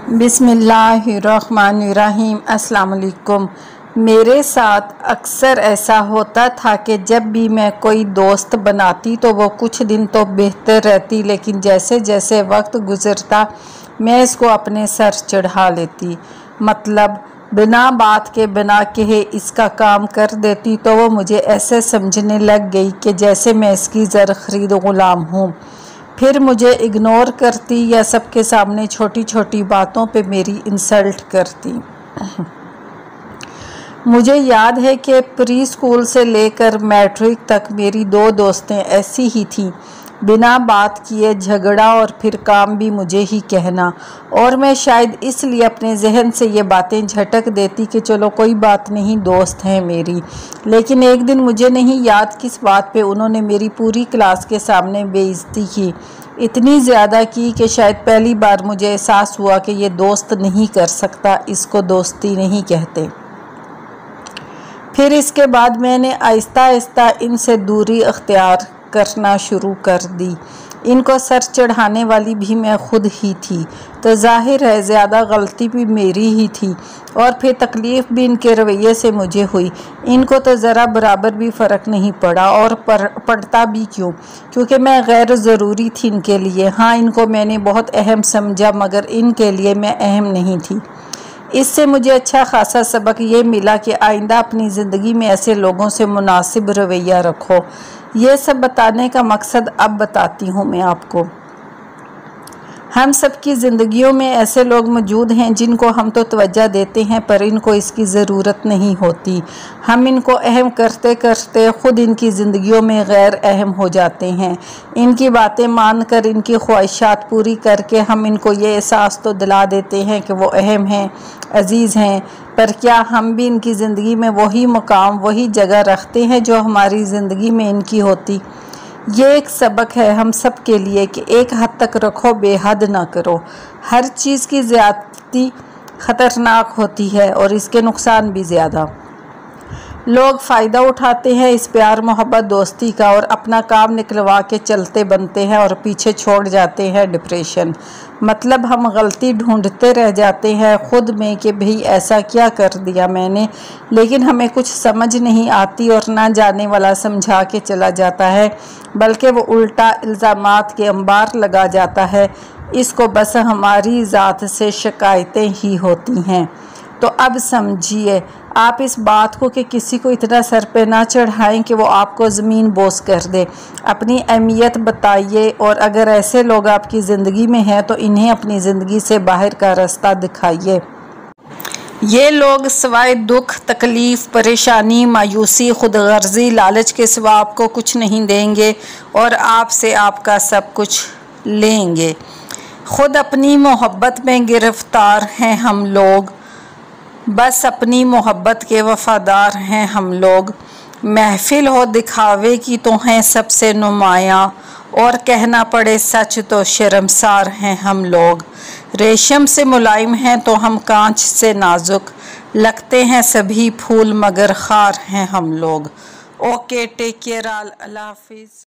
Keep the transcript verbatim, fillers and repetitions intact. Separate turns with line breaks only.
बिस्मिल्लाहिर्रहमानिर्रहीम। अस्सलाम वालेकुम। मेरे साथ अक्सर ऐसा होता था कि जब भी मैं कोई दोस्त बनाती तो वो कुछ दिन तो बेहतर रहती, लेकिन जैसे जैसे वक्त गुज़रता मैं इसको अपने सर चढ़ा लेती। मतलब बिना बात के बिना कहे इसका काम कर देती तो वो मुझे ऐसे समझने लग गई कि जैसे मैं इसकी ज़र ख़रीद ग़ुलाम हूँ। फिर मुझे इग्नोर करती या सबके सामने छोटी छोटी बातों पे मेरी इंसल्ट करती। मुझे याद है कि प्री स्कूल से लेकर मैट्रिक तक मेरी दो दोस्तें ऐसी ही थीं, बिना बात किए झगड़ा और फिर काम भी मुझे ही कहना। और मैं शायद इसलिए अपने जहन से ये बातें झटक देती कि चलो कोई बात नहीं, दोस्त हैं मेरी। लेकिन एक दिन मुझे नहीं याद किस बात पे उन्होंने मेरी पूरी क्लास के सामने बेइज्जती की, इतनी ज़्यादा की कि शायद पहली बार मुझे एहसास हुआ कि ये दोस्त नहीं कर सकता, इसको दोस्ती नहीं कहते। फिर इसके बाद मैंने आहिस्ता आहिस्ता इनसे दूरी अख्तियार करना शुरू कर दी। इनको सर चढ़ाने वाली भी मैं खुद ही थी, तो जाहिर है ज़्यादा गलती भी मेरी ही थी। और फिर तकलीफ़ भी इनके रवैये से मुझे हुई। इनको तो ज़रा बराबर भी फ़र्क नहीं पड़ा, और पड़, पड़ता भी क्यों, क्योंकि मैं गैर ज़रूरी थी इनके लिए। हाँ, इनको मैंने बहुत अहम समझा, मगर इनके लिए मैं अहम नहीं थी। इससे मुझे अच्छा खासा सबक ये मिला कि आइंदा अपनी ज़िंदगी में ऐसे लोगों से मुनासिब रवैया रखो। ये सब बताने का मकसद अब बताती हूँ मैं आपको। हम सब की ज़िंदगियों में ऐसे लोग मौजूद हैं जिनको हम तो तवज्जो देते हैं, पर इनको इसकी ज़रूरत नहीं होती। हम इनको अहम करते करते ख़ुद इनकी ज़िंदगियों में गैर अहम हो जाते हैं। इनकी बातें मानकर, इनकी ख्वाहिशात पूरी करके हम इनको ये एहसास तो दिला देते हैं कि वो अहम हैं, अजीज़ हैं, पर क्या हम भी इनकी ज़िंदगी में वही मुकाम, वही जगह रखते हैं जो हमारी ज़िंदगी में इनकी होती? ये एक सबक है हम सब के लिए कि एक हद तक रखो, बेहद ना करो। हर चीज़ की ज़्यादती ख़तरनाक होती है और इसके नुकसान भी ज़्यादा। लोग फ़ायदा उठाते हैं इस प्यार मोहब्बत दोस्ती का, और अपना काम निकलवा के चलते बनते हैं और पीछे छोड़ जाते हैं डिप्रेशन। मतलब हम गलती ढूंढते रह जाते हैं ख़ुद में कि भाई ऐसा क्या कर दिया मैंने, लेकिन हमें कुछ समझ नहीं आती और ना जाने वाला समझा के चला जाता है, बल्कि वो उल्टा इल्ज़ामात के अंबार लगा जाता है। इसको बस हमारी ज़ात से शिकायतें ही होती हैं। तो अब समझिए आप इस बात को कि किसी को इतना सर पे ना चढ़ाएं कि वो आपको ज़मीन बोस कर दे। अपनी अहमियत बताइए, और अगर ऐसे लोग आपकी ज़िंदगी में हैं तो इन्हें अपनी ज़िंदगी से बाहर का रास्ता दिखाइए। ये लोग सिवाय दुख, तकलीफ़, परेशानी, मायूसी, खुदगर्जी, लालच के सिवा आपको कुछ नहीं देंगे और आपसे आपका सब कुछ लेंगे। ख़ुद अपनी मोहब्बत में गिरफ़्तार हैं हम लोग, बस अपनी मोहब्बत के वफ़ादार हैं हम लोग। महफिल हो दिखावे की तो हैं सबसे नुमायाँ, और कहना पड़े सच तो शर्मसार हैं हम लोग। रेशम से मुलायम हैं तो हम कांच से नाजुक, लगते हैं सभी फूल मगर खार हैं हम लोग। ओके, टेक केयर, अल्लाह हाफिज़।